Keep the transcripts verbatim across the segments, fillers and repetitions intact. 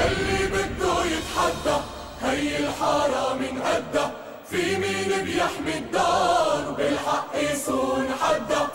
يلي بده يتحدى هي الحارة من قدها، في مين بيحمي الدار وبالحق يصون حدا.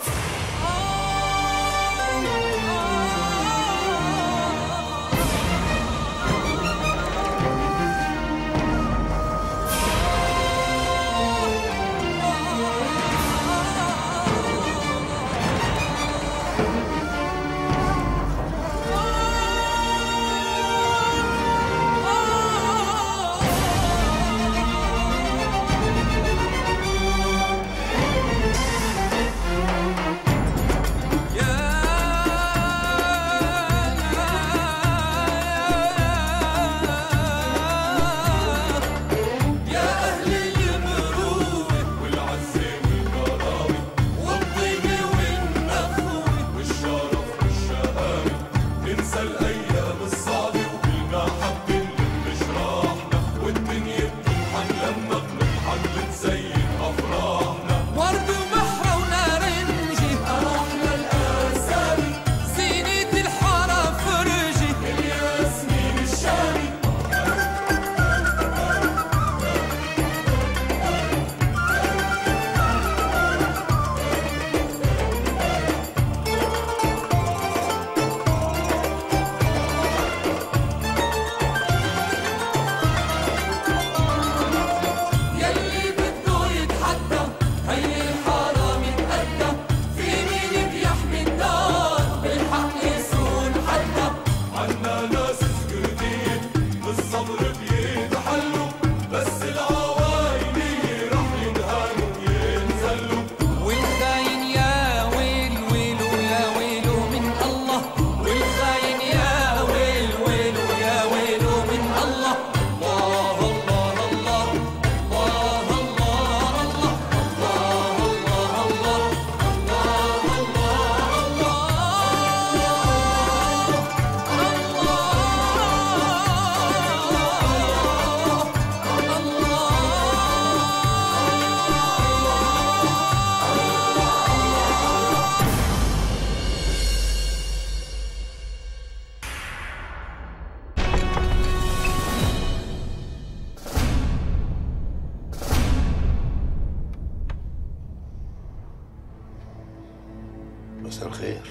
مساء الخير.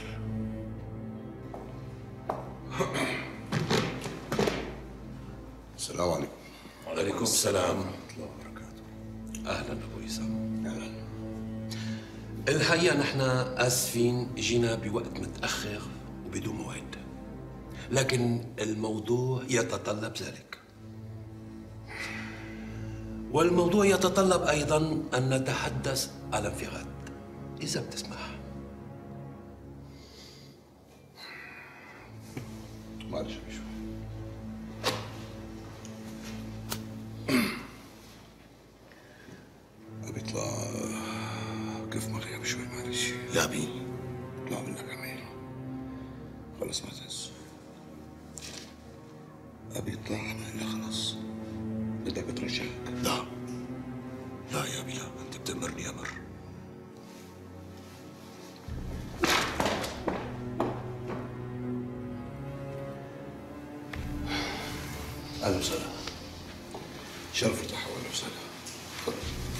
السلام عليكم. وعليكم السلام ورحمة الله وبركاته. أهلا أبو وسام. أهلا. الحقيقة نحن آسفين جينا بوقت متأخر وبدون موعد، لكن الموضوع يتطلب ذلك. والموضوع يتطلب أيضا أن نتحدث على انفراد، إذا بتسمح. معلش يا بيشو. أبي اطلع كيف ما غياب شوي، معلش. يا أبي اطلع منك عمين، خلص ما تهز. أبي اطلع عمين خلص. بدك بترجعك. لا لا يا أبي لا، أنت بتأمرني أمر. أهلا وسهلا. شرف وتحول. أهلا وسهلا. تفضل.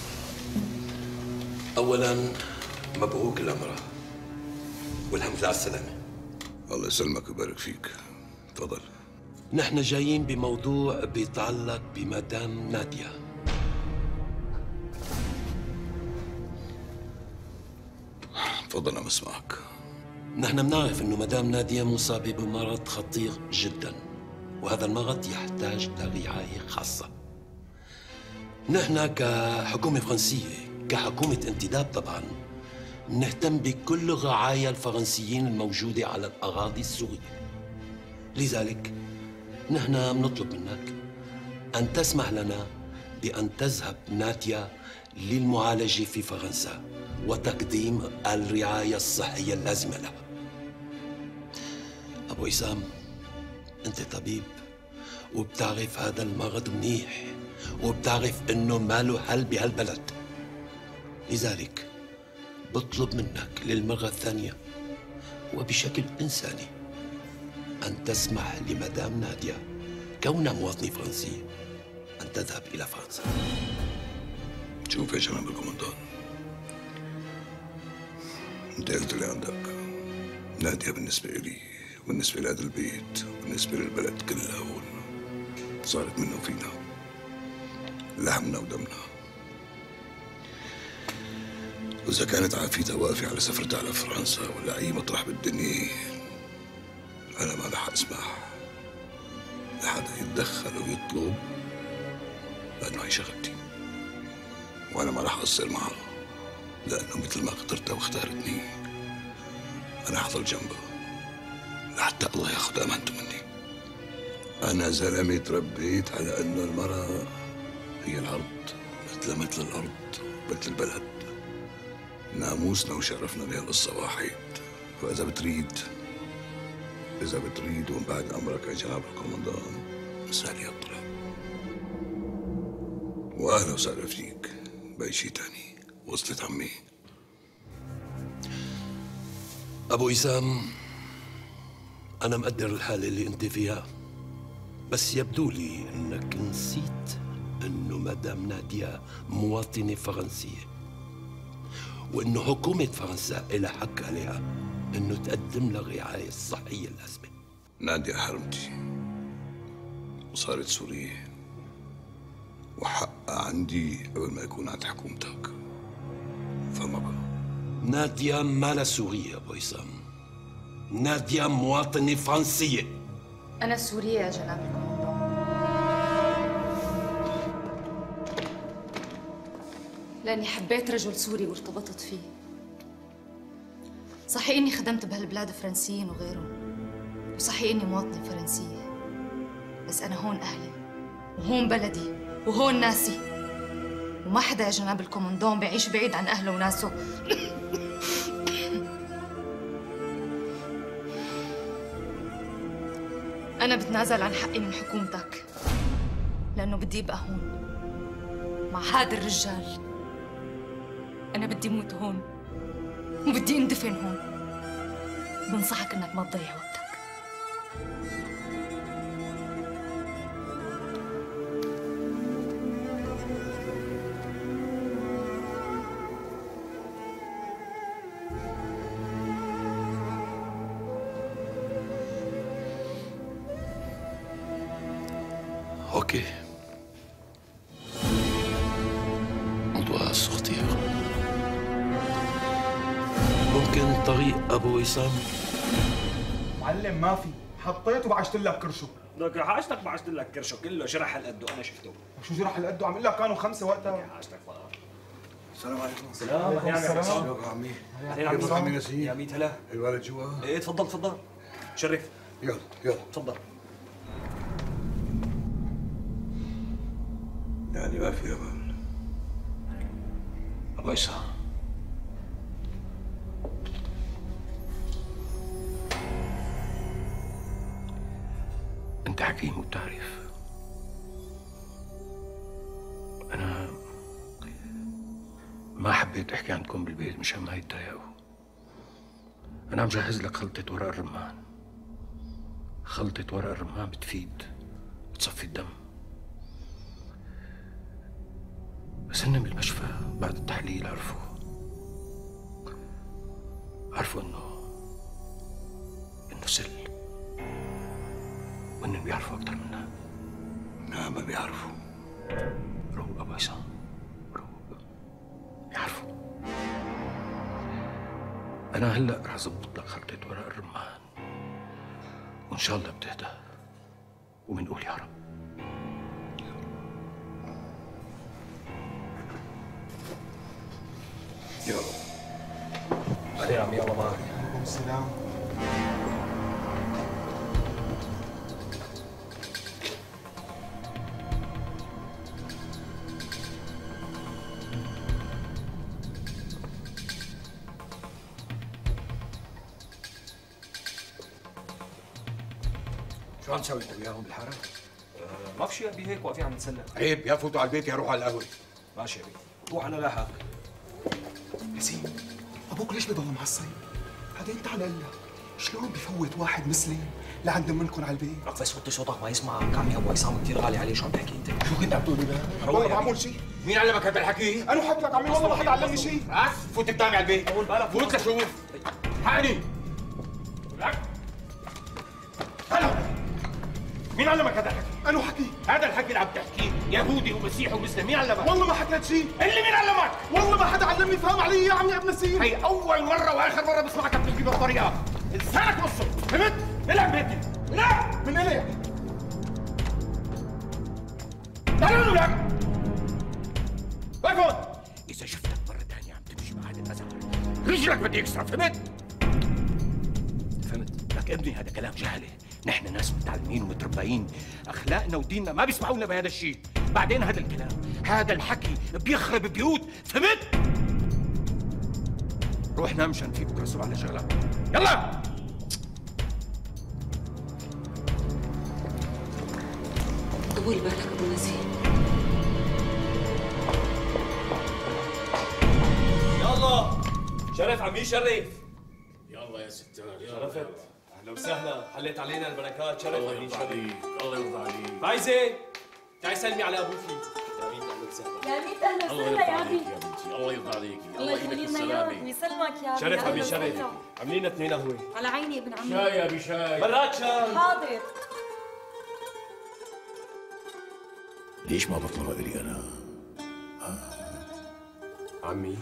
أولاً مبروك الأمر والحمد لله على السلامة. الله يسلمك ويبارك فيك. تفضل. نحن جايين بموضوع بيتعلق بمدام نادية. تفضل عم اسمعك. نحن بنعرف إنه مدام نادية مصابة بمرض خطير جداً، وهذا المرض يحتاج لرعاية خاصة. نحن كحكومة فرنسية، كحكومة انتداب طبعاً، نهتم بكل الرعايا الفرنسيين الموجودة على الأراضي السورية. لذلك نحن بنطلب منك أن تسمح لنا بأن تذهب نادية للمعالجة في فرنسا وتقديم الرعاية الصحية اللازمة لها. أبو وسام، أنت طبيب وبتعرف هذا المرض منيح، وبتعرف إنه ما له حل بهالبلد. لذلك بطلب منك للمرة الثانية وبشكل إنساني أن تسمح لمدام نادية كونها مواطنة فرنسية أن تذهب إلى فرنسا. شوف يا جناب الكومندان، انت قلت اللي عندك. نادية بالنسبة لي وبالنسبة لهذا البيت وبالنسبة للبلد كلها هون صارت منه فينا، لحمنا ودمنا. وإذا كانت عافيتها واقفة على سفرتها على فرنسا ولا أي مطرح بالدنيا، أنا ما رح أسمح لحدا يتدخل ويطلب، لأنه هي شغلتي، وأنا ما رح أقصر معها، لأنه مثل ما اخترتها واختارتني أنا حضل جنبها لحتى الله ياخذ أمانته مني. أنا زلمة تربيت على أنه المرأة هي الأرض، مثل مثل الأرض مثل البلد، ناموسنا وشرفنا بهالقصة واحد. وإذا بتريد إذا بتريد ومن بعد أمرك يا جناب الكومندان اسألي الطلب، وأهلا وسهلا فيك بأي شيء تاني. وصلت عمي؟ أبو إسام، أنا مقدر الحالة اللي أنت فيها، بس يبدو لي أنك نسيت أنه مدام نادية مواطنة فرنسية، وأنه حكومة فرنسا إلها حق عليها أنه تقدم لها الرعاية الصحية اللازمة. نادية حرمتي وصارت سورية، وحقها عندي قبل ما يكون عند حكومتك، فما بقى. نادية مالها سورية أبو إسام، نادية مواطنة فرنسية. أنا سورية يا جناب الكومندان، لأني حبيت رجل سوري وارتبطت فيه. صحيح إني خدمت بهالبلاد فرنسيين وغيرهم، وصحيح إني مواطنة فرنسية، بس أنا هون أهلي وهون بلدي وهون ناسي، وما حدا يا جناب الكومندان بيعيش بعيد عن أهله وناسه. أنا بتنازل عن حقي من حكومتك، لأنه بدي أبقى هون مع هذا الرجال. أنا بدي موت هون وبدي اندفن هون. بنصحك إنك ما تضيع وقتك. Ok. On doit sortir. ممكن طريق أبو إسام؟ معلم ما في، حطيته وبعشت لك كرشه. لك حاجتك بعشت لك كرشه كله شرح هالقد وانا شفته. شو جرح هالقد؟ عم اقول لك كانوا خمسه وقتها. حاجتك بقى. السلام عليكم. سلام عليكم السلام. شلونك عمي؟ كيف عمي نسيم؟ يا ميت هلا. الولد جوا؟ ايه تفضل تفضل. شرف. يلا يلا تفضل. يعني ما في امل. أبو إسام، أنت حكيم وبتعرف. أنا ما حبيت أحكي عندكم بالبيت مشان ما يتضايقوا. أنا عم جهز لك خلطة ورق الرمان. خلطة ورق الرمان بتفيد، بتصفي الدم. بس هن بالمشفى بعد التحليل عرفوا عرفوا إنه إنه سل، وإنهم بيعرفوا أكتر منا. لا ما بيعرفوا. روق أبو عصام، روق، بيعرفوا. أنا هلأ رح أظبط لك خلطة ورق الرمان، وإن شاء الله بتهدى وبنقول يا رب. يا رب. علي يا عمي الله معك. عليكم السلام. شو عم تسوي انت وياهم بالحاره؟ أه ما في شيء ابي، هيك واقفين عم نتسلى. عيب، يا فوتوا على البيت يا روحوا على القهوه. ماشي ابي، روح على لاحق. ياسين، ابوك ليش بضل معصب؟ بعدين تعال قل لك شلون بفوت واحد مثلي لعند منكم على البيت؟ لك بس وطي صوتك ما يسمعك، عمي ابو عصام كثير غالي عليه، شو عم تحكي انت؟ شو كنت عم تقولي بقى؟ والله ما عمول شيء. مين علمك هذا الحكي؟ انا حكي لك عمي والله ما حدا علمني شيء. ها؟ فوت قدامي على البيت. اول بالك فوت لشوف. حقني. لك. هلا. مين علمك هذا الحكي؟ انا حكي. هذا الحكي اللي عم تحكيه يهودي ومسيحي ومسلم، مين علمك؟ والله ما حكيت شيء. اللي مين علمك؟ والله ما حدا علمني، فهم علي يا عمي ابن سير. هي أول مرة وآخر مرة بسمعك عم تحكي بهالطريقة، لسانك نصه، فهمت؟ العب بيتي، العب! من إلي؟ تعالوا لك! وقفوا! إذا شفتك مرة ثانية عم تمشي مع هذا الأزهر، رجلك بدي يكسر، فهمت؟ فهمت؟ لك ابني هذا كلام جهلة، نحن ناس متعلمين ومتربيين، أخلاقنا وديننا ما بيسمعونا بهذا الشيء، بعدين هذا الكلام، هذا الحكي بيخرب بيوت، فهمت؟ روح نام مشان في بكره الصبح على شغلك، يلا! طول بالك ابو نزيه. يلا شرف عمي شرف. يلا يا ستار يلا. شرفت. اهلا وسهلا، حليت علينا البركات. شرف الله عمي يرضى شرف. عليك، الله يرضى عليك. فايزه تعي سلمي على ابوكي. يا ميت اهلا وسهلا. يا ميت اهلا الله وسهلا يرضى يا عليك ابي. يا بنتي، الله يرضى عليك، الله الله يديك يخلي لنا السلامة. اياك ويسلمك يا ابي. شرف أهلاً ابي شرف. وسهلاً. عاملين اثنين قهوه. على عيني ابن عمي. شاي يا ابي شاي. براد شاي. حاضر. ليش ما بطلبها إلي أنا؟ عمي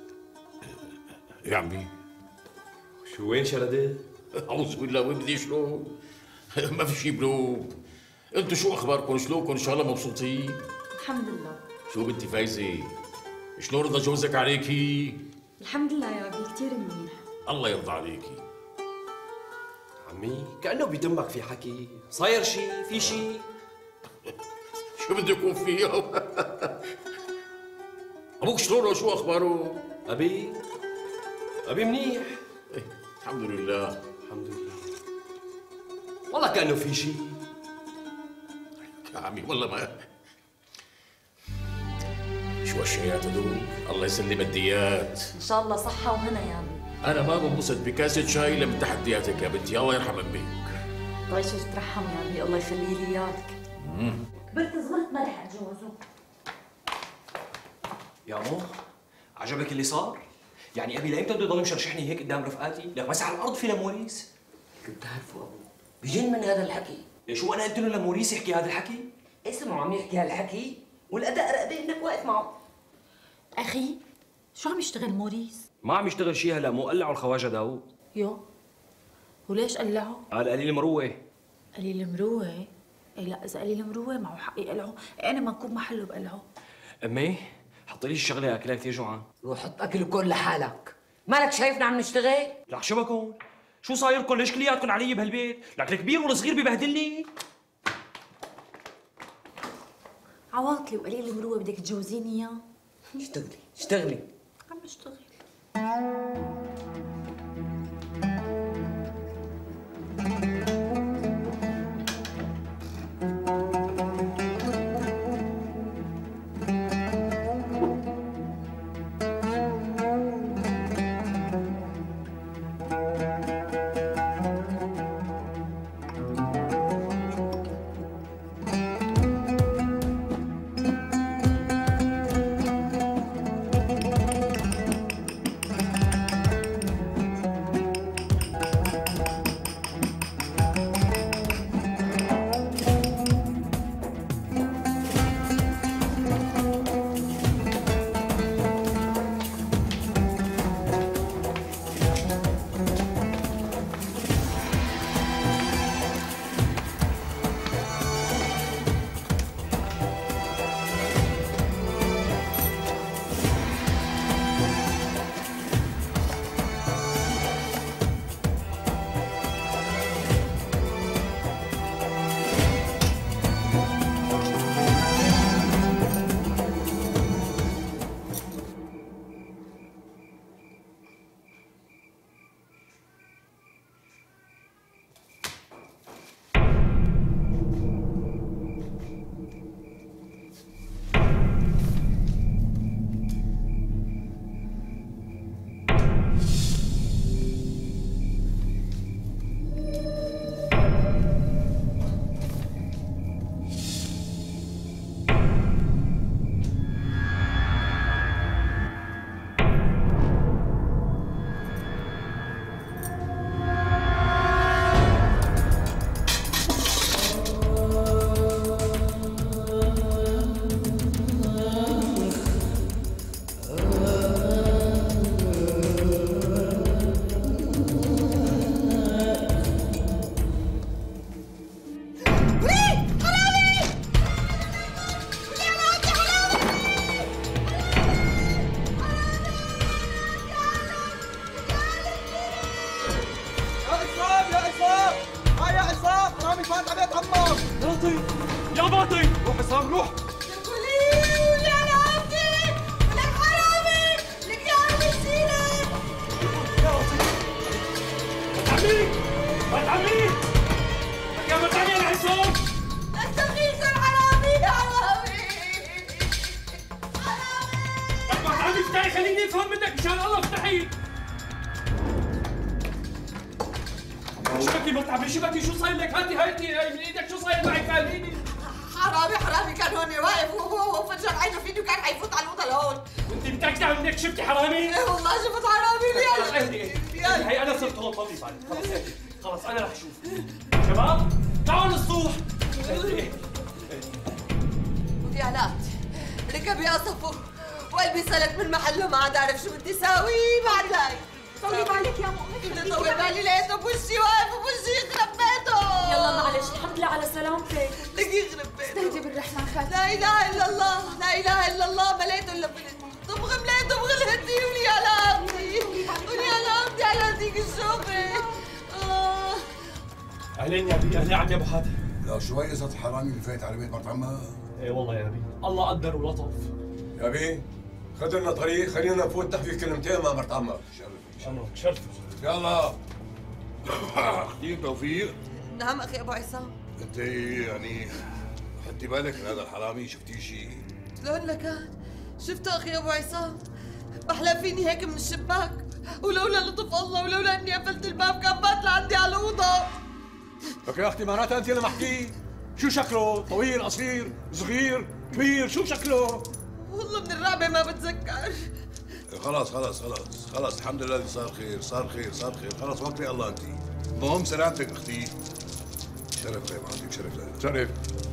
يا عمي شو وين شردت؟ أعوذ بالله وبدي شلون؟ ما في شي بلوب. أنتوا شو أخباركم؟ شلونكم؟ إن شاء الله مبسوطين؟ الحمد لله. شو بنتي فايزة؟ شلون رضا جوزك عليكي؟ الحمد لله يا ابي كثير منيح. الله يرضى عليكي. عمي كأنه بدمك في حكي، صاير شي، في شي؟ شو بده يكون فيه؟ أبوك شلونه؟ شو أخباره؟ أبي أبي منيح. إيه، الحمد لله. الحمد لله. والله كأنه في شي. يا عمي والله ما شو هالشيات هدول؟ الله يسلم الديات. ان شاء الله صحه وهنا يا ابي. أنا ما بنبسط بكاسة شاي إلا من تحدياتك يا بنتي، الله يرحم أمك. الله يشوف ترحم يا ابي، الله يخلي لي اياك. كبرت صغرت ما رح اتجوزه. يا مو عجبك اللي صار؟ يعني ابي لامتى بده يضل مشرشحني هيك قدام رفقاتي؟ لك مسح على الارض في لموريس. كنت عارفه ابو بجن من هذا الحكي. ليش هو انا قلت له لموريس يحكي هذا الحكي؟ اسمعه عم يحكي هالحكي والاداء رقبه انك واقف معه. اخي شو عم يشتغل موريس؟ ما عم يشتغل شيء هلا، مو قلعوا الخواجه داوود. يو وليش قلعه؟ قال قليل مروه. قليل مروه؟ اي لا اذا قليل مروه معه حق يقلعه، انا ما نكون محله بقلعه. امي حطي لي الشغله اكلها كثير جوعان. روح حط اكل وكل لحالك، مالك شايفنا عم نشتغل؟ لك شو بكون؟ شو صايركم؟ ليش كلياتكم علي بهالبيت؟ لك الكبير والصغير ببهدلني. عواطلي وقليل مروه بدك تجوزيني اياه؟ اشتغلي اشتغلي. عم اشتغل. يا باطل روح عصام روح. بتعميك يا بتعمي يا عصام. انت مين يا حرامي يا حرامي حرامي. ما تعمي افتحي خليني افهم منك مشان الله افتحي. شو بكي بتعمي شو بكي شو صاير لك؟ هاتي هاتي هاي من ايدك شو صاير معك خليني. حرامي حرامي كان هون واقف وهو فجر عينه فيني وكان حيفوت على الاوضه لهون. وانت متاكده انك شفتي حرامي؟ ايه والله شفت حرامي. يلا اهدي اهدي هي انا صرت هون طلي بالك خلص اهدي خلص انا رح اشوف. شباب تعالوا للسطوح. اهدي ودي علاء ركب يا صفو وقلبي سلك من محله ما عاد اعرف شو بدي ساوي بعد هاي. طولي بالك يا مؤمن. بدي طول بالي لقيته بوشي واقف وبوشي يخرب بيته. يلا معلش الحمد لله على سلامتك. لك يخرب بيته. استهدي بالرحمن خالتي. لا اله الا الله لا اله الا الله ما لقيته الا بنت. طبغ مليت طبغ الهدي ولي على امتي ولي على امتي على هديك الشوفه. اه اهلين يا ابي اهلين عم يا ابو حاتم. لا شوي قصة الحرامي اللي فايت على بيت مرت عمها. ايه والله يا ابي الله قدر ولطف. يا ابي خذ لنا طريق خلينا نفوت نحكي كلمتين مع مرت عمك. شرف شرف يلا. اختي توفيق. نعم اخي ابو عصام. انت يعني خدتي بالك من هذا الحرامي شفتي شيء؟ شلون لكان؟ شفته اخي ابو عصام بحلم فيني هيك من الشباك ولولا لطف الله ولولا اني قفلت الباب كان بات لعندي على الاوضه. لك يا اختي معناتها انت اللي محكي. شو شكله؟ طويل قصير صغير كبير شو شكله؟ والله من الرعبه ما بتذكر. خلاص خلاص خلاص خلاص الحمد لله اللي صار خير صار خير صار خير خلاص وكلي الله انت. المهم سلامتك اختي. شرف يا معلم شرف لك. شرف.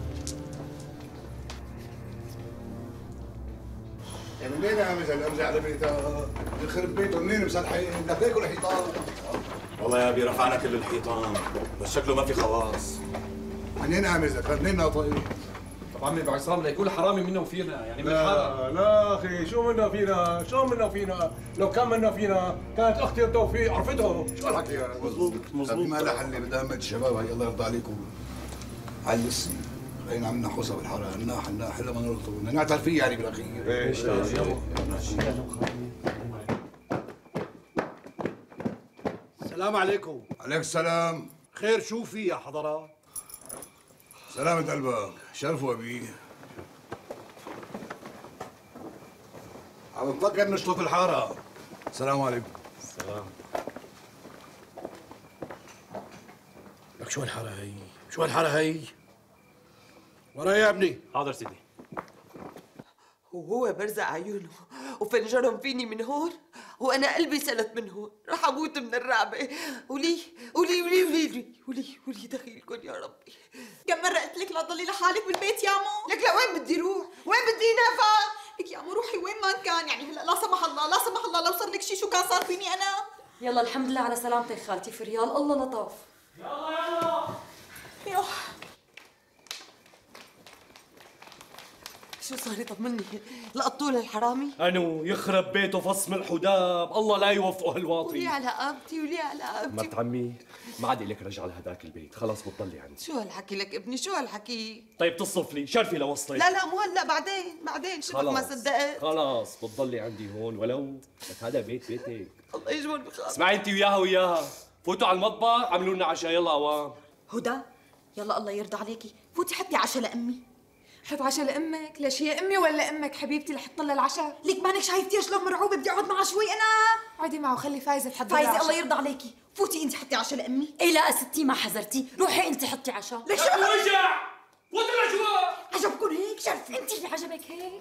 منين يا عم الامزه على بيتها؟ يخرب بيته منين مسلحين؟ بدك تاكل حيطان. والله يا ابي رفعنا كل الحيطان بس شكله ما في خواص. منين عم ذكرني طيب؟ طب عمي ابو عصام ليكون حرامي منا وفينا يعني من لا الحاره. لا اخي شو منا فينا شو منا فينا لو كان منا فينا كانت اختي توفيق عرفته. شو الحكي هذا؟ مضبوط مضبوط. ما لها حل بدها امة الشباب هي الله يرضى عليكم. على السي خلينا عم نحوسها بالحاره ناح ناح الا ما نلطوا بدنا نعترف فيه يعني بالاخير. ايش السلام عليكم. عليك السلام. خير شو في يا حضرات؟ سلامة قلبك شرفوا ابي. عم نفكر نشطف الحاره. السلام عليكم. السلام. لك شو الحاره هي؟ شو الحاره هي؟ وراي يا ابني. حاضر سيدي. وهو برزق عيونه وفنجرهم فيني من هون وانا قلبي سلت من هون رح اموت من الرعبه. ولي ولي ولي ولي ولي ولي دخيلكم يا ربي. كم مرة قلت لك لا تضلي لحالك بالبيت يا مو؟ لك لوين بدي روح؟ وين بدي نفع؟ لك يا مو روحي وين ما كان يعني هلا لا سمح الله لا سمح الله لو صار لك شيء شو كان صار فيني انا؟ يلا الحمد لله على سلامتك خالتي فريال الله لطاف. يلا يلا. يوه شو صار طمني؟ لقطوا له الحرامي؟ انو يخرب بيته فص من الحداب الله لا يوفقه هالواطي. ولي على قابتي ولي على قابتي. مرت عمي ما عاد لك رجع لهداك البيت خلص بتضلي عندي. شو هالحكي لك ابني شو هالحكي؟ طيب تصف لي شرفي لوصلي. لا لا مو هلا بعدين بعدين شبك ما صدقت. خلاص بتضلي عندي هون ولو لك هذا بيت بيتك. الله يجبر بخاطرك. اسمعي انت وياها وياها فوتوا على المطبخ عملوا لنا عشاء يلا اوام. هدى يلا الله يرضى عليكي فوتي حطي عشاء لامي. حط عشاء لامك؟ ليش هي امي ولا امك حبيبتي اللي حط لها العشاء؟ ليك مانك شايفتيها شلون مرعوبه بدي اقعد معها شوي انا. قعدي معه خلي فايزه تحضر فايزه الله يرضى عليكي فوتي انت حطي عشاء لامي. ايه لا ستي ما حذرتي روحي انت حطي عشاء. ليش رجع فوت الاجواء. عجبكم هيك؟ شرف انت اللي عجبك هيك.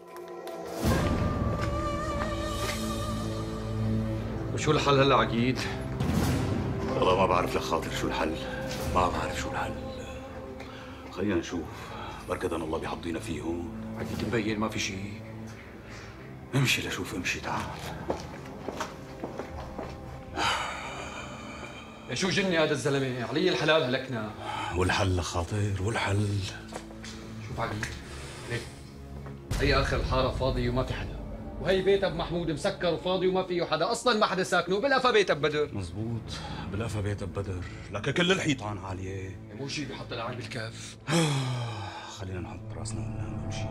وشو الحل هلا عقيد؟ والله ما بعرف لخاطر شو الحل ما بعرف شو الحل. خلينا نشوف بركض الله بيحضينا فيه هون. عقيد مبين ما في شيء. امشي لشوف امشي تعال. شو جني هذا الزلمه علي الحلال هلكنا. والحل لخاطر والحل. شوف عقيد ليك هي اخر الحاره فاضي وما في حدا وهي بيت ابو محمود مسكر وفاضي وما فيه حدا اصلا ما حدا ساكنه بالقفا بيت ابو بدر. مزبوط بالقفا بيت ابو بدر لك كل الحيطان عاليه. مو شيء بيحط العين بالكف. خلينا نحط راسنا وننام ونمشي.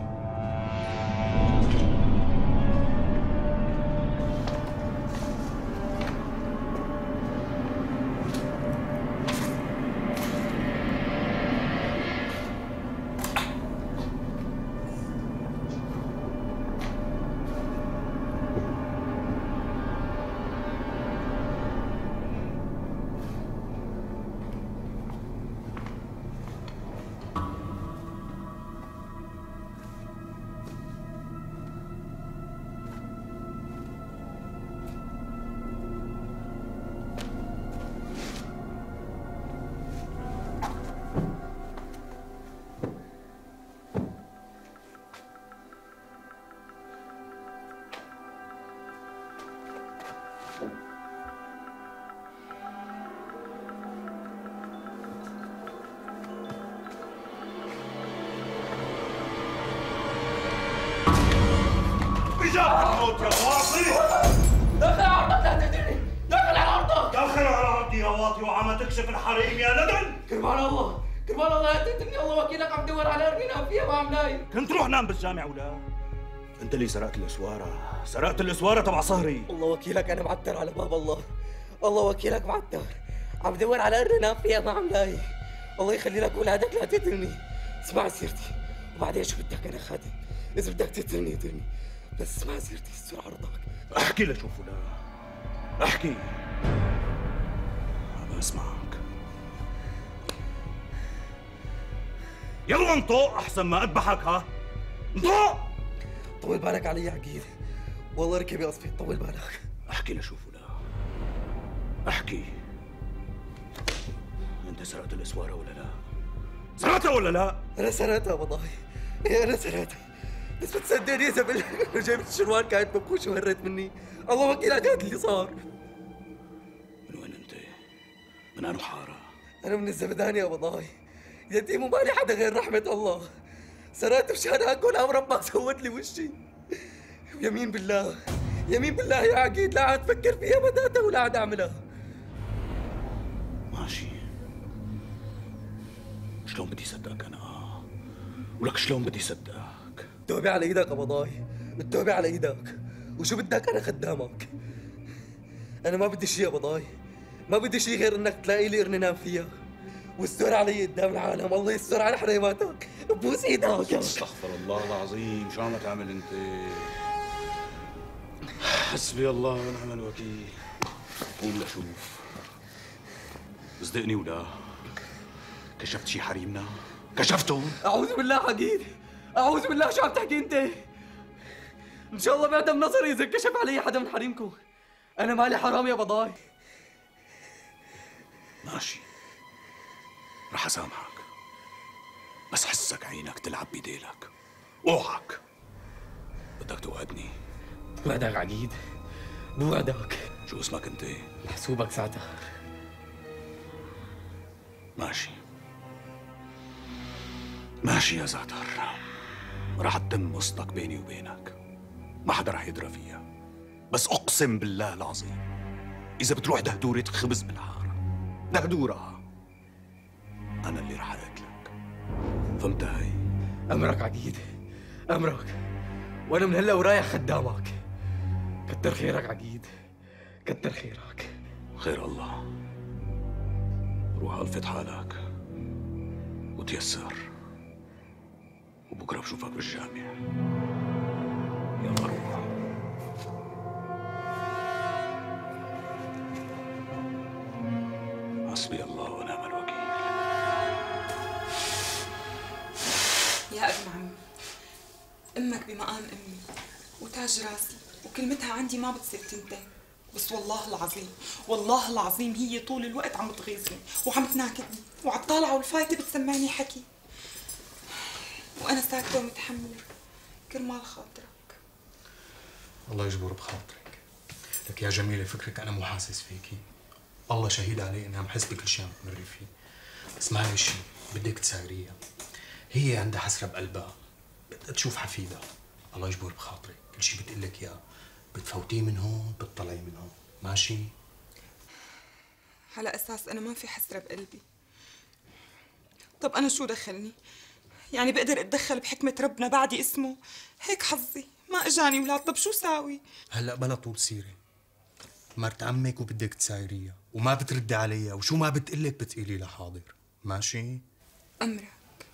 جابك الموت يا واطي. دخل على ارضك لا تقتلني، دخل على ارضك. دخل على ارضي يا واطي وعم تكشف الحريم يا ندل. كرمان الله، كرمان الله لا تقتلني، الله وكيلك عم دور على ارضي نام فيها ما عم نايم. كنت روح نام بالجامع ولا؟ انت اللي سرقت الاسواره، سرقت الاسواره تبع صهري. الله وكيلك انا معتر على باب الله، الله وكيلك معتر، عم دور على ارضي نام فيها ما عم نايم. الله يخلي لك اولادك لا تقتلني. اسمع سيرتي وبعدين شو بدك انا خادم، اذا بدك تقتلني اقتلني، بس اسمع سيرتي استر عرضك. احكي لشوف ولا احكي. عم اسمعك. يلا انطق احسن ما اذبحك. ها انطق. طول بالك علي عقيل، والله ركبي اصفي. طول بالك. احكي لشوف ولا احكي. انت سرقت الاسواره ولا لا؟ سرقتها ولا لا؟ انا سرقتها والله، ايه انا سرقتها، بس بتصدقني اذا بقول لك انه جابت الشروال كانت مبخوشه وهرت مني، الله وكيلك هذا اللي صار. من وين انت؟ من انو حاره؟ انا من الزبدان يا والله، يتيم ومالي حدا غير رحمه الله. سرقت مشان اكل او ربك سوت لي وشي. ويمين بالله، يمين بالله يا عقيد لا عاد تفكر فيها بداتها ولا عاد اعملها. ماشي، شلون بدي صدقك انا؟ ولك شلون بدي صدقك؟ التوبة على ايدك يا بضاي، التوبة على ايدك، وشو بدك انا خدامك. انا ما بدي شيء يا بضاي، ما بدي شيء غير انك تلاقي لي قرن انام فيها، واستر علي قدام العالم، الله يستر على حريماتك، بوس ايدك. استغفر الله العظيم، شو عم تعمل انت؟ حسبي الله ونعم الوكيل. قوم لشوف. صدقني ولا كشفت شي حريمنا؟ كشفتهم؟ اعوذ بالله عقيد، اعوذ بالله شو عم تحكي انت؟ ان شاء الله بعدم نظري اذا كشف علي حدا من حريمكم. انا مالي حرام يا بضاي. ماشي، رح اسامحك، بس حسك عينك تلعب بيديلك. اوعك. بدك توعدني؟ بوعدك عقيد، بوعدك. شو اسمك انت؟ محسوبك ساعتها. ماشي ماشي يا زعتر، رح تتم قصتك بيني وبينك، ما حدا رح يدرى فيها، بس اقسم بالله العظيم اذا بتروح دهدورة خبز بالحارة، دهدورة، انا اللي رح اقتلك. فهمتها هي؟ امرك عقيد، امرك، وانا من هلا ورايح خدامك. كتر خيرك عقيد، كتر خيرك. خير الله. روح الفت حالك وتيسر، وبكره بشوفك بالجامع. يلا روح. حسبي الله ونعم الوكيل. يا ابن عمي، امك بمقام امي وتاج راسي، وكلمتها عندي ما بتصير تنتهي، بس والله العظيم والله العظيم هي طول الوقت عم تغيظني وعم تناكدني وعم طالعه والفايته بتسمعني حكي، وانا ساكته ومتحمله كرمال خاطرك. الله يجبر بخاطرك. لك يا جميله فكرك انا مو حاسس فيكي، الله شهيد علي اني عم حس بكل شيء عم تمري فيه، بس معلش بدك تسايريها، هي عندها حسره بقلبها، بدها تشوف حفيدها. الله يجبر بخاطرك، كل شيء بتقول لك اياه بتفوتيه من هون بتطلعي من هون، ماشي؟ على اساس انا ما في حسره بقلبي. طب انا شو دخلني؟ يعني بقدر اتدخل بحكمة ربنا بعد اسمه. هيك حظي ما اجاني اولاد. طب شو ساوي؟ هلا بلا طول سيره. مرت عمك وبدك تسايريها وما بتردي عليها، وشو ما بتقلك بتقولي لها حاضر. ماشي؟ امرك.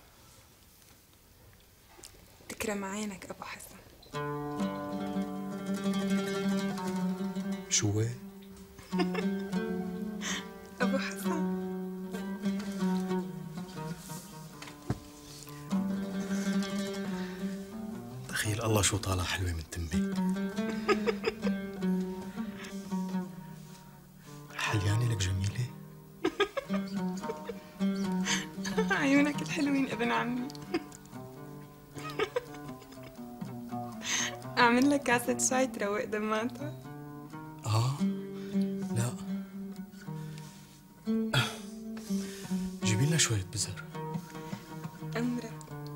تكرم عينك ابو حسن. شو هو؟ ابو حسن. دخيل الله شو طالع حلوه من تمي. حلياني لك جميله. عيونك الحلوين ابن عمي. اعمل لك كاسة شاي تروق دماتها. اه لا، جيبي لنا شوية بزر. امرك.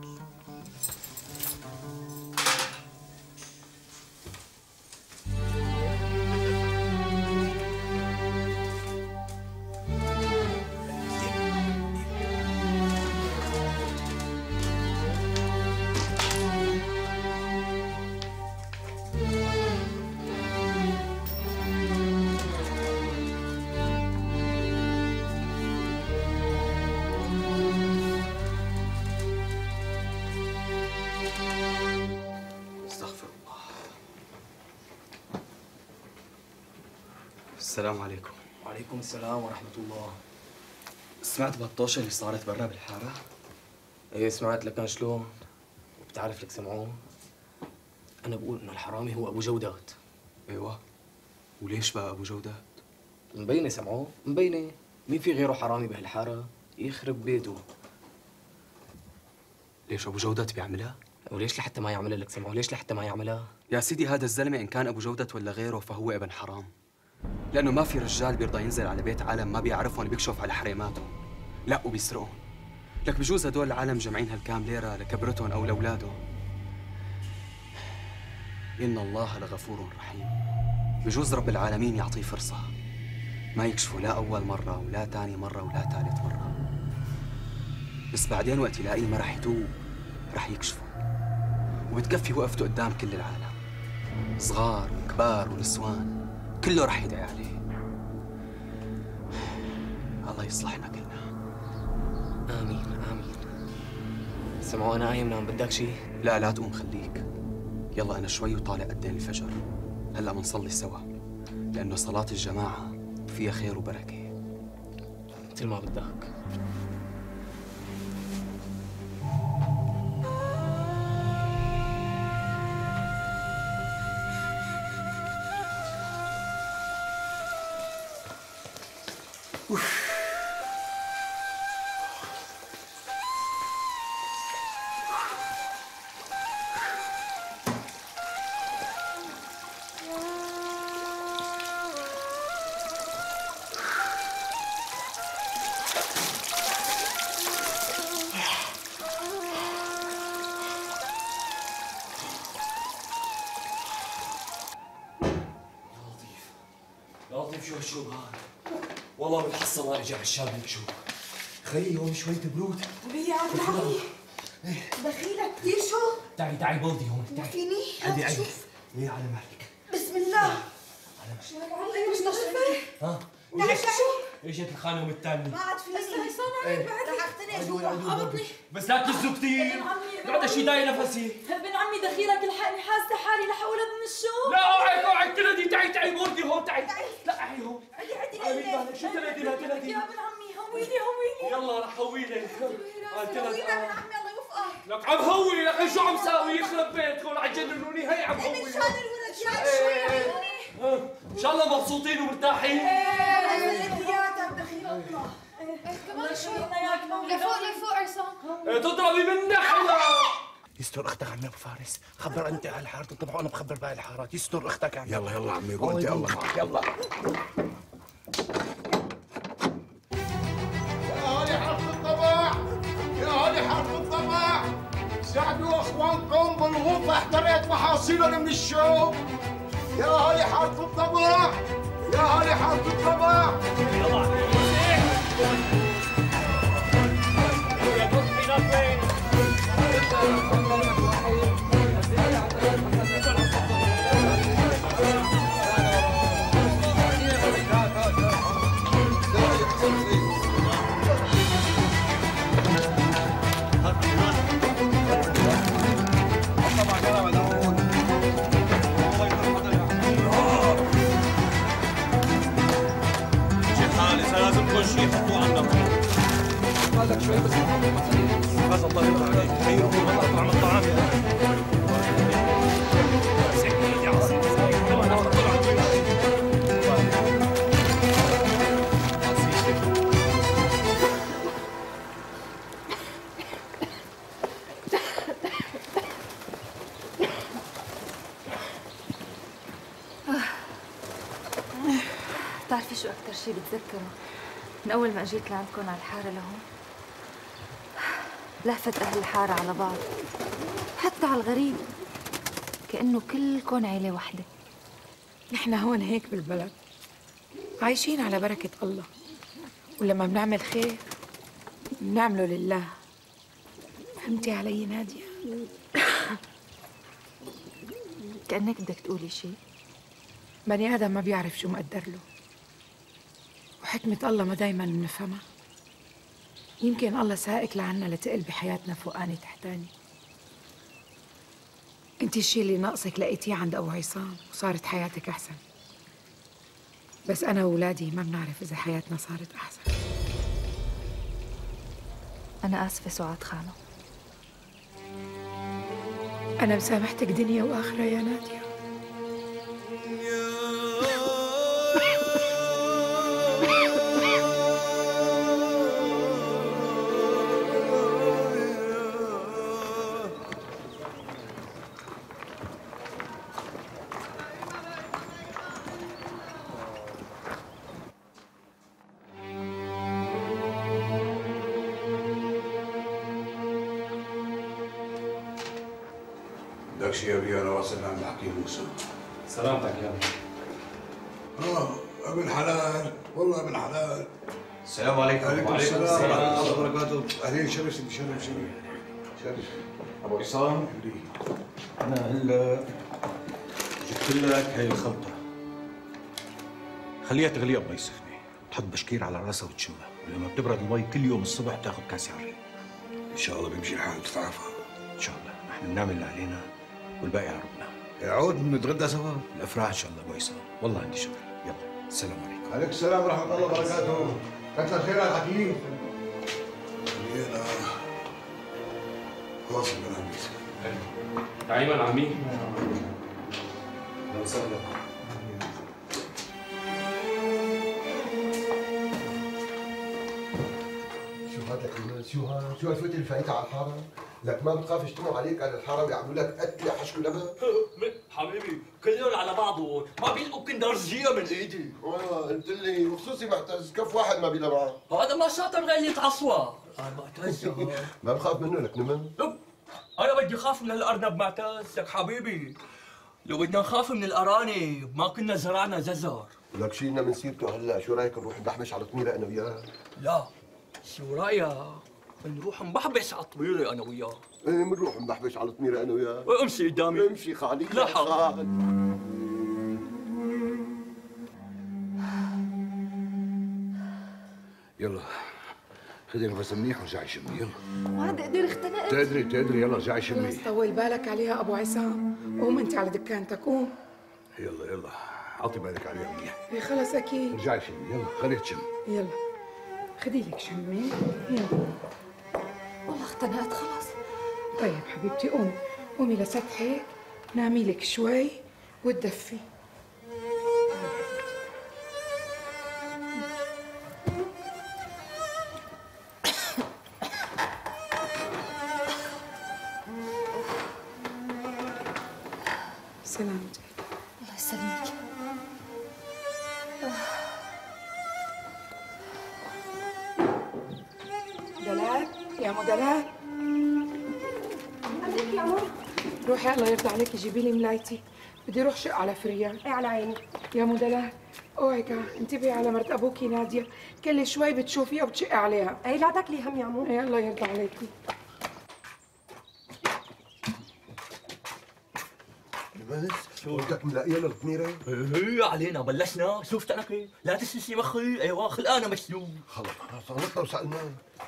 السلام عليكم. وعليكم السلام ورحمة الله. سمعت بالطوشة اللي صارت برا بالحارة؟ ايه سمعت، لكن شلون؟ وبتعرف لك سمعوه؟ أنا بقول إنه الحرامي هو أبو جودات. ايوه. وليش بقى أبو جودات؟ مبينة سمعوه، مبينة. مين في غيره حرامي بهالحارة؟ يخرب بيته. ليش أبو جودات بيعملها؟ وليش لحتى ما يعملها لك سمعوه؟ ليش لحتى ما يعملها؟ يا سيدي هذا الزلمة إن كان أبو جودات ولا غيره فهو ابن حرام. لأنه ما في رجال بيرضى ينزل على بيت عالم ما بيعرفهم بيكشف على حريماتهم. لا وبيسرقهم. لك بجوز هدول العالم جمعين هالكام ليرة لكبرتهم أو لأولادهم. إن الله لغفور رحيم. بجوز رب العالمين يعطيه فرصة. ما يكشفوا لا أول مرة ولا تاني مرة ولا ثالث مرة. بس بعدين وقت يلاقيه ما رح يتوب رح يكشفوا. وبتكفي وقفته قدام كل العالم. صغار وكبار ونسوان كله رح يدعي عليه. الله يصلحنا كلنا. آمين آمين. سمعوا أنا قايم نام، بدك شي؟ لا لا تقوم خليك. يلا أنا شوي وطالع قدين الفجر. هلا بنصلي سوا لأنه صلاة الجماعة فيها خير وبركة. مثل ما بدك. شو هالشوب هذا؟ والله بالحصه ما رجع الشاب هيك شوب. خيي هون شوية برود. وليه يا عبد العزيز؟ دخيلك كثير شو؟ تعي تعي بلدي هون تعي. فيني؟ عندي عندي. ليه على مهلك؟ بسم الله. على مهلك. والله مش نشرة. ها؟ تعي شو؟ اجت الخانم الثانية. ما عاد فيني. بس هي بعد رح اقتنع جوا عبطني. بس لا تلزوا كثير. بعد شي ضايق نفسي. ابن عمي دخيلك الحقني حاسة حالي رح اولد من الشوق. لا اوعك اوعك تلدي تعي تعي بلدي هون تعي. لا احي هون. عدي عدي لي. شو تلدي لا تلدي؟ يا ابن عمي هويلي هويلي. يلا رح هويلك. هويلي ابن عمي الله يوفقك. لك عم هوي لك شو عم ساوي يخرب بيتكم عم تجننوني. هي عم هوي. شان الولد شان شوي عيوني. ان شاء الله مبسوطين ومرتاحين. ايه انتياتك دخيل الله. كمان شوي لفوق لفوق عصام. تضربي من ناحية. يستر اختك عمي ابو فارس. خبر انت اهل الحاره تنطبعوا انا بخبر باقي الحارات. يستر اختك عمي. يلا يلا عمي قول انت يلا معك يلا. يا هولي حرف الطبع يا هولي حرف الطبع ساعدوا اخوانكم بالغوطه احترقت محاصيلهم من الشوق. يا هولي حرف الطبع يا هولي حرف الطبع. يلا بتعرفي شو أكتر شي بتذكره من أول ما أجيت لعندكم على الحارة لهون؟ لهفة أهل الحارة على بعض، حتى على الغريب، كأنه كلكم عيلة وحدة. نحن هون هيك بالبلد عايشين على بركة الله، ولما بنعمل خير بنعمله لله. فهمتي علي نادية؟ كأنك بدك تقولي شي. بني آدم ما بيعرف شو مقدر له، وحكمة الله ما دايما بنفهمها. يمكن الله سائق لعنا لتقل بحياتنا فوقاني تحتاني. انت الشي اللي ناقصك لقيتيه عند ابو عصام وصارت حياتك احسن، بس انا واولادي ما بنعرف اذا حياتنا صارت احسن. انا اسفه سعاد خانو. انا مسامحتك دنيا واخره يا ناديه. بدك شي يا بي انا واصل عند الحكيم موسى. سلامتك يا اه ابن حلال، والله ابن حلال. السلام عليكم. وعليكم السلام ورحمه الله وبركاته. اهلين شرف شرف شرف شرف. ابو عصام، انا هلا جبت لك هي الخلطه، خليها تغلي الله يسخني، وتحط بشكير على راسها وتشمها، ولما بتبرد المي كل يوم الصبح تاخذ كاسه على ان شاء الله بيمشي الحال وتتعافى. ان شاء الله، نحن بنعمل اللي علينا والباقي على ربنا. يعود بنتغدى سوا. الافراح ان شاء الله ابو عصام، والله عندي شغل. يلا السلام عليكم. عليك السلام ورحمه الله وبركاته. كتر خير على الحكيم. يلا واصل من عمي. دايما عمي. لو سهلا. شو هذا كمان؟ شو هذا؟ شو هالفترة اللي فايتة على الحارة؟ لك ما بتخاف يجتمعوا عليك على الحارة ويعملوا لك قتلة حشو لبن؟ حبيبي كلهم على بعضهم، ما بيلقوا كندرجية من ايدي. اه قلت لي وخصوصي معتز، كف واحد ما بيلا معه. هذا ما شاطر غير عصوة. انا معتز ما بخاف منه لك نمن؟ انا بدي اخاف من هالارنب معتز، لك حبيبي لو بدنا نخاف من الارانب ما كنا زرعنا جزر. لك شيلنا من سيرته هلا، شو رايك نروح نبحبش على طميرة انا وياه؟ لا، شو رايك نروح نبحبش على طميرة انا وياه؟ ايه بنروح نبحبش على طميرة انا وياه. امشي قدامي. امشي خالي. لا حول. يلا خذي نفس منيح ورجعي شمي. يلا ما عاد اقدر اختنقت. تدري تدري يلا رجعي خلص شمي. طول بالك عليها ابو عصام. قوم انت على دكانتك قوم. يلا يلا عطي بالك عليها منيح. ايه خلص اكيد. رجعي شمي يلا خليها تشم. يلا خدي لك شمي. يلا والله اختنقت خلص. طيب حبيبتي قومي قومي لسطحك نامي لك شوي وتدفي. سلامتك. الله يسلمك. دلال يا ام دلال. عندك يا عمو. روحي الله يرضى عليكي جيبي لي ملايتي، بدي اروح شق على فريال. ايه على عيني. يا ام دلال اوعي انتبهي على مرت ابوكي ناديه، كل شوي بتشوفيها وبتشقي عليها. ايه لا تاكلي هم يا عمو. ايه الله يرضى عليكي. بس ودك ملاقيه للطميره؟ ايه علينا بلشنا. شوف تنكي لا تسلسي مخي. ايوه خلقانا مسلوب. خلص صلتنا وسالناه.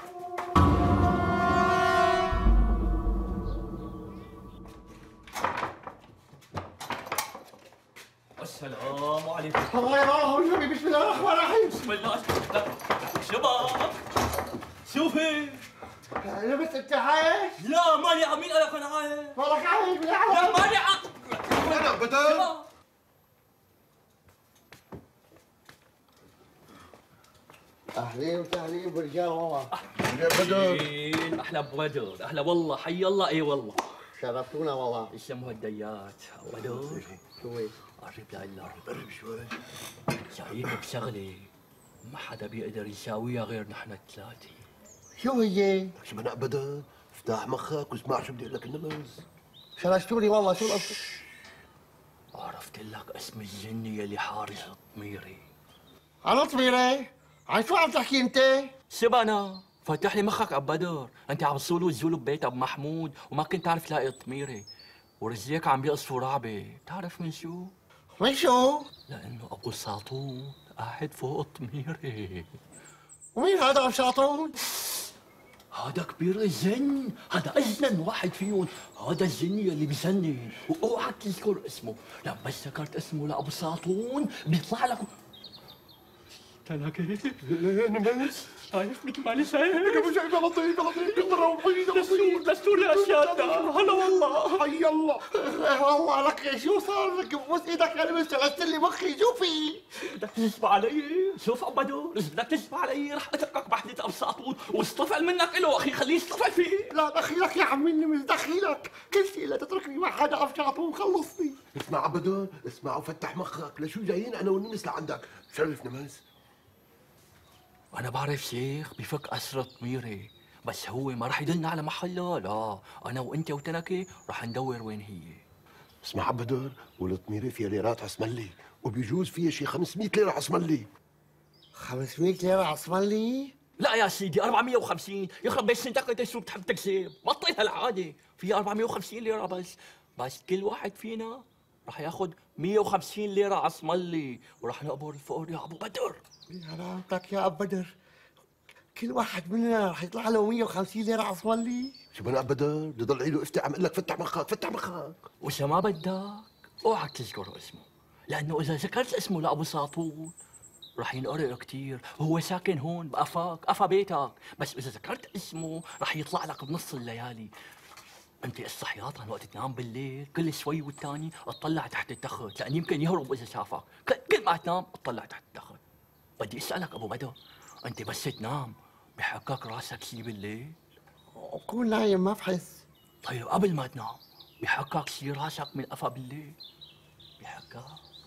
السلام عليكم. الله يرحمه والنبي. بسم الله الرحمن الرحيم. بسم الله. شباب شوفي. لبست انت عايش؟ لا ماني عم. مين قالك انا عايش؟ والله عايش. لا ماني عم. وين بدر؟ اهلين وسهلين برجال والله. يا بدر. احلى بدر. احلى والله. حي الله. اي والله شرفتونا والله. يسلموا هالديات. بدر شو هيك؟ قرب لله. قرب شوي. جاييك بشغله ما حدا بيقدر يساويها غير نحن الثلاثه. شو هي؟ شو بدك بدر؟ افتح مخك واسمع شو بدي اقول لك النمز. شرشتوني والله. شو القصه؟ عرفت لك اسم الجني يلي حارس الطميري. على طميره؟ عن شو عم تحكي انت؟ سبنا فتح لي مخك ابو بدر. انت عم تصولوا تزولوا ببيت ابو محمود وما كنت تعرف تلاقي الطميره ورجليك عم بيقصفوا رعبه. بتعرف من شو؟ من شو؟ لانه ابو ساطون قاعد فوق الطميره. ومين هذا ابو ساطون؟ هذا كبير الجن. هذا اجنن واحد فيهم. هذا الجني اللي بجنن واوعى تذكر اسمه. لما بس ذكرت اسمه لابو ساطون بيطلع لك. تلاقي نمس عارف مثل ما لي شايف. ابو شايف لطيف لطيف. يضرب دستور دستور لاشياء. هلا والله. حي الله. والله لك شو صار لك؟ ببوس ايدك انا بس جلست لي مخي. شو في؟ بدك تجسب علي. شوف ابو بدر اذا بدك تجسب علي رح اتركك بحدة ابو ساطون واستفعل منك له. اخي خليه يستفعل فيه. لا دخيلك يا عمي النمس دخيلك. كل شيء لا تتركني مع حدا ابو ساطون. خلصني. اسمع بدر اسمع وفتح مخك. لشو جايين انا والنمس لعندك؟ شرف نمس. أنا بعرف شيخ بفك أسرة طميرة بس هو ما رح يدلنا على محلها. لا أنا وأنت وتنكي رح ندور وين هي. اسمع بدر والطميرة فيها ليرات عسملي وبيجوز فيها شي خمسمية ليرة عسملي. خمسمية ليرة عسملي؟ لا يا سيدي أربعمية وخمسين. يخرب بيت سنتك أنت شو بتحب تكذب. بطل هالعادة. فيها أربعمية وخمسين ليرة بس. بس كل واحد فينا رح ياخذ مية وخمسين ليرة عسملي ورح نقبر الفقر يا أبو بدر. يا رامتك يا ابو بدر. كل واحد مننا رح يطلع له مية وخمسين ليرة عصملي. شو بنا بدر؟ بدي ضل عيله افتح عم اقول لك فتح مخك فتح مخك. وإذا ما بدك اوعك تذكر اسمه لأنه إذا ذكرت اسمه لأبو ساطون رح ينقرق كثير وهو ساكن هون بقفاك قفا بيتك. بس إذا ذكرت اسمه رح يطلع لك بنص الليالي. انت اصحياطا وقت تنام بالليل كل شوي والتاني اطلع تحت التخت لان يمكن يهرب اذا شافك. كل ما تنام اطلع تحت التخت. بدي اسالك ابو بدر انت بس تنام بحكك راسك شي بالليل؟ بكون نايم ما بحس. طيب قبل ما تنام بحكك شي راسك من قفا بالليل؟ بحكك؟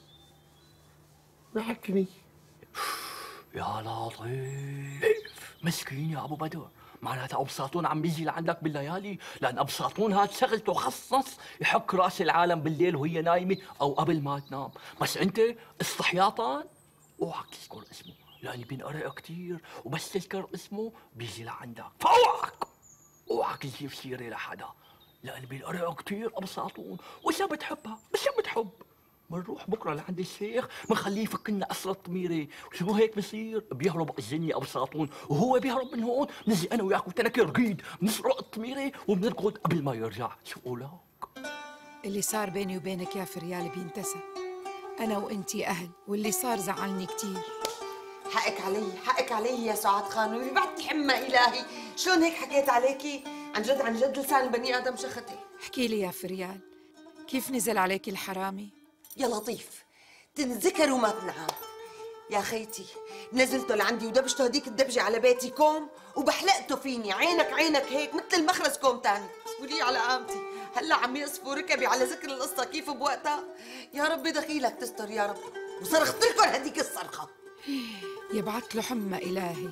بحكني. يا لطيف مسكين يا ابو بدر. معناتها ابو ساطون عم بيجي لعندك بالليالي لان ابو ساطون هاد شغلته خصص يحك راس العالم بالليل وهي نايمه او قبل ما تنام. بس انت استحياطا اوعك تذكر اسمه لان بينقرق كثير وبس تذكر اسمه بيجي لعندك. فاوعك اوعك تجيب سيره لحدا لان بينقرق كثير ابو ساطون. واذا بتحبها بس بتحب بنروح بكره لعند الشيخ بنخليه يفك لنا اسرة طميره. وشو هيك بصير؟ بيهرب الجني ابو ساطون وهو بيهرب من هون بنجي انا وياك وتنكي رقيد بنسرق الطميره وبنركض قبل ما يرجع. شو قولك؟ اللي صار بيني وبينك يا فريال بينتسى. انا وانتي اهل واللي صار زعلني كثير. حقك علي حقك علي يا سعاد خانم. بعد حمى الهي شلون هيك حكيت عليكي؟ عن جد عن جد لسان البني ادم شختي. احكي لي يا فريال كيف نزل عليك الحرامي؟ يا لطيف تنذكر وما تنعاد. يا خيتي نزلته لعندي ودبشته هديك الدبجه على بيتي كوم وبحلقته فيني عينك عينك هيك مثل المخرز كوم تاني. ولي على قامتي هلا عم يقصفوا ركبي على ذكر القصه كيف بوقتها. يا ربي دخيلك تستر يا رب. وصرخت لكم هديك الصرخه. يبعث له حمى الهي.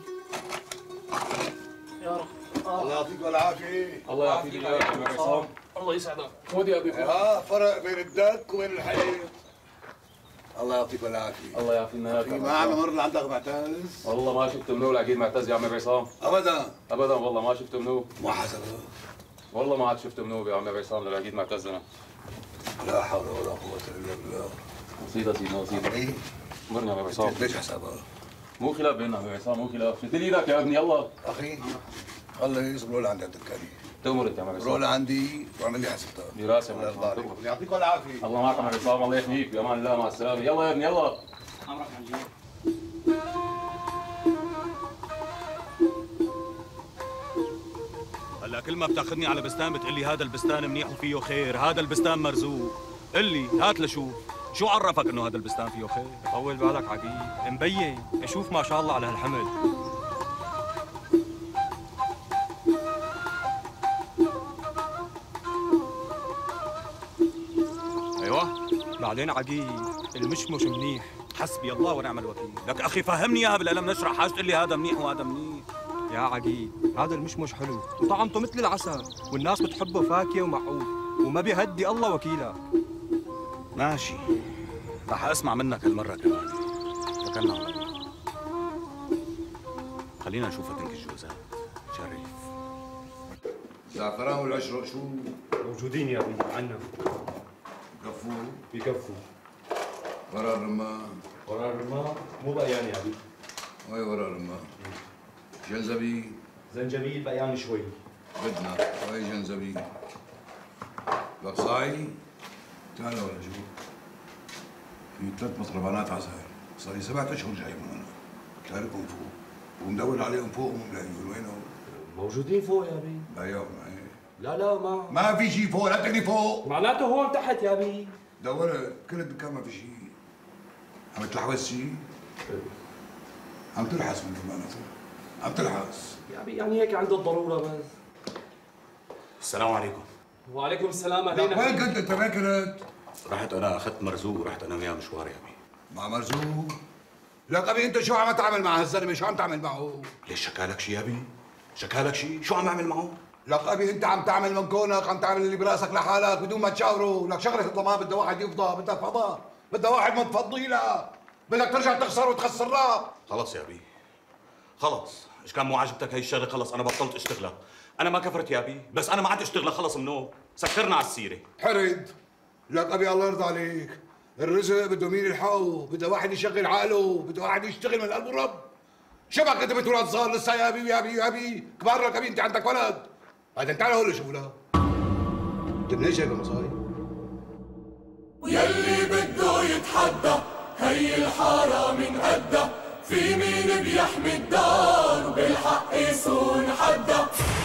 يا رب. الله يعطيك العافيه. الله يعافيك يا عصام. الله يسعدك. خذ يا ابي. ها فرق بين الدك وبين الحيط. الله يعطيك العافيه. الله يعافينا اياك. ما عم مر لعندك معتز؟ والله ما شفت منو اكيد معتز يا عمي عصام. ابدا ابدا والله ما شفت منو. ما حسبه. والله ما عاد شفت منو يا عمي عصام اكيد معتز انا. لا حول ولا قوة إلا بالله. بسيطة سيدنا بسيطة. ايه؟ مرنا يا عصام. ليش حسابها؟ مو خلاف بيننا يا عصام، مو خلاف، شلت لي ايدك يا ابني يلا. أخي الله يصبر لعندي على الدكاني. تأمرت يا عم عصام. روح لعندي واعمل لي حسبتها. براسي يا الله يرضى عليك. يعطيكم العافية. الله معكم يا عصام، الله يحميك، بأمان الله، مع السلامة، يلا يا ابني يلا. امرك علي. هلا كل ما بتاخذني على بستان بتقول لي هذا البستان منيح وفيه خير، هذا البستان مرزوق. قل لي هات لشوف، شو عرفك انه هذا البستان فيه خير؟ طول بالك عقيل، مبين، شوف ما شاء الله على هالحمل. ايوه بعدين عقيل المشمش منيح. حسبي الله ونعم الوكيل، لك اخي فهمني اياها بالقلم نشرح، حاج تقول لي هذا منيح وهذا منيح. يا عقيل هذا المشمش حلو وطعمته مثل العسل والناس بتحبه فاكهه ومعقول وما بيهدي الله وكيلك. ماشي، رح اسمع منك هالمره كمان. توكلنا على الله. خلينا نشوفك انك الجوزات. شريف. زعفران والعشرق شو؟ موجودين يا ابني عنا. بكفوا؟ بكفوا. ورا الرمان؟ ورا الرمان مو بقيان يا ابني. وي ورا الرمان. جنزبيل؟ زنجبيل بقيان شوي. بدنا وي جنزبيل. بقصاعي؟ تعال ولا شو؟ في ثلاث مطربانات عسل، صار لي سبعة اشهر جايبهم انا. تاركهم فوق ومدور عليهم فوق ومو ملاقيهم، وينهم؟ موجودين فوق يا ابي. لا يوم معي. لا لا ما ما في شيء فوق، لا تقلي فوق. معناته هون تحت يا ابي. دورت كل الدكان ما في شيء. عم تلحوس شيء؟ عم تلحس من معناته. عم تلحس. يا ابي يعني هيك عند الضروره بس. السلام عليكم. وعليكم السلام اهلين. وين كنت انت؟ وين كنت؟ رحت انا اخذت مرزوق ورحت انا وياه مشوار يا ابي. مع مرزوق؟ لك ابي انت شو عم تعمل مع هالزلمه؟ شو عم تعمل معه؟ ليش شكالك شيء يا ابي؟ شكالك شيء؟ شو عم اعمل معه؟ لك ابي انت عم تعمل من كونك عم تعمل اللي براسك لحالك بدون ما تشاوره، لك شغله الضمان بدها واحد يفضى، بدك فضاء، بدها واحد متفضي لها، بدك ترجع تخسر وتخسرها. خلص يا ابي خلص، ايش كان مو عاجبتك هي الشغله خلص انا بطلت اشتغلها. انا ما كفرت يا ابي، بس انا ما عاد اشتغلها خلص منو، سكرنا على السيره. حرد لك ابي الله يرضى عليك، الرزق بده مين يلحقه، بده واحد يشغل عقله، بده واحد يشتغل من قلب الرب. شبك انت بنت ولاد صغار لسه يا ابي يا ابي يا ابي، كبار لك ابي انت عندك ولد. بعدين تعال هون شوف لها. انت منين جايب المصاري؟ ويلي بده يتحدى هي الحارة من قدها، في مين بيحمي الدار وبالحق يصون حدا.